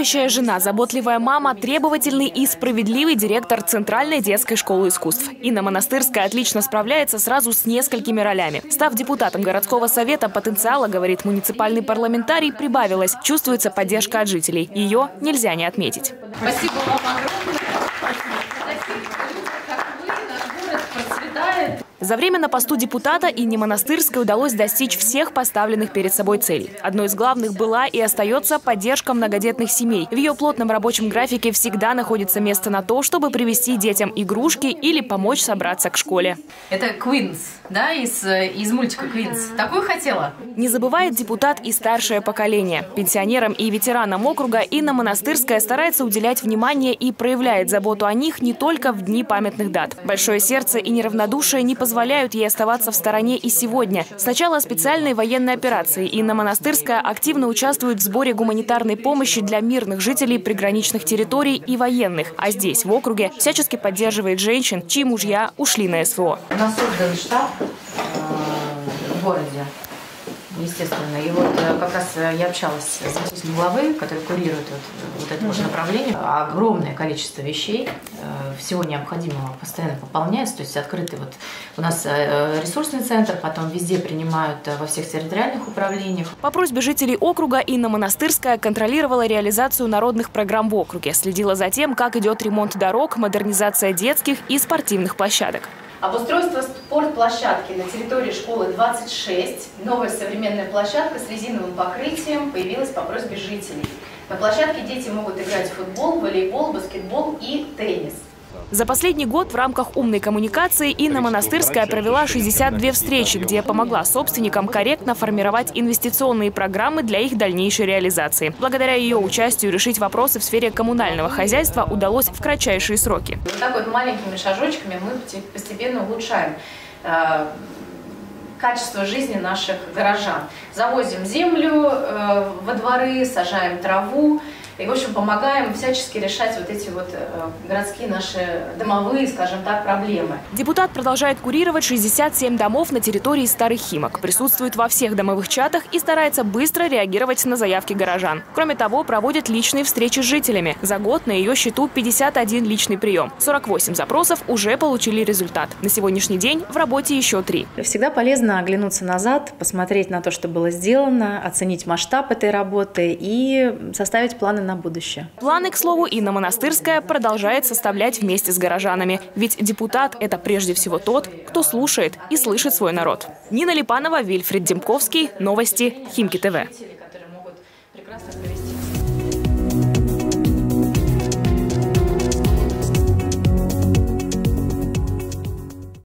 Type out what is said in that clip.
Любящая жена, заботливая мама, требовательный и справедливый директор Центральной детской школы искусств. Инна Монастырская отлично справляется сразу с несколькими ролями. Став депутатом городского совета, потенциала, говорит муниципальный парламентарий, прибавилось. Чувствуется поддержка от жителей. Ее нельзя не отметить. Спасибо вам огромное. За время на посту депутата Инне Монастырской удалось достичь всех поставленных перед собой целей. Одной из главных была и остается поддержка многодетных семей. В ее плотном рабочем графике всегда находится место на то, чтобы привезти детям игрушки или помочь собраться к школе. Это Queens, да, из мультика Queens. Такую хотела? Не забывает депутат и старшее поколение. Пенсионерам и ветеранам округа Инна Монастырская старается уделять внимание и проявляет заботу о них не только в дни памятных дат. Большое сердце и неравнодушие не позволяют ей оставаться в стороне и сегодня. С начала специальной военной операции Инна Монастырская активно участвует в сборе гуманитарной помощи для мирных жителей приграничных территорий и военных. А здесь, в округе, всячески поддерживает женщин, чьи мужья ушли на СВО. У нас создан штаб в городе, естественно. И вот как раз я общалась с заместителем главы, который курирует вот это вот направление. Огромное количество вещей, всего необходимого постоянно пополняется. То есть открытый вот у нас ресурсный центр, потом везде принимают во всех территориальных управлениях. По просьбе жителей округа Инна Монастырская контролировала реализацию народных программ в округе, следила за тем, как идет ремонт дорог, модернизация детских и спортивных площадок. Обустройство спортплощадки на территории школы 26. Новая современная площадка с резиновым покрытием появилась по просьбе жителей. На площадке дети могут играть в футбол, волейбол, баскетбол и теннис. За последний год в рамках умной коммуникации Инна Монастырская провела 62 встречи, где помогла собственникам корректно формировать инвестиционные программы для их дальнейшей реализации. Благодаря ее участию решить вопросы в сфере коммунального хозяйства удалось в кратчайшие сроки. Вот так вот маленькими шажочками мы постепенно улучшаем качество жизни наших горожан. Завозим землю во дворы, сажаем траву. И, в общем, помогаем всячески решать вот эти вот городские наши домовые, скажем так, проблемы. Депутат продолжает курировать 67 домов на территории Старых Химок, присутствует во всех домовых чатах и старается быстро реагировать на заявки горожан. Кроме того, проводит личные встречи с жителями. За год на ее счету 51 личный прием. 48 запросов уже получили результат. На сегодняшний день в работе еще 3. Всегда полезно оглянуться назад, посмотреть на то, что было сделано, оценить масштаб этой работы и составить планы на будущее. Планы, к слову, Инна Монастырская продолжает составлять вместе с горожанами. Ведь депутат – это прежде всего тот, кто слушает и слышит свой народ. Нина Липанова, Вильфред Демковский. Новости Химки ТВ.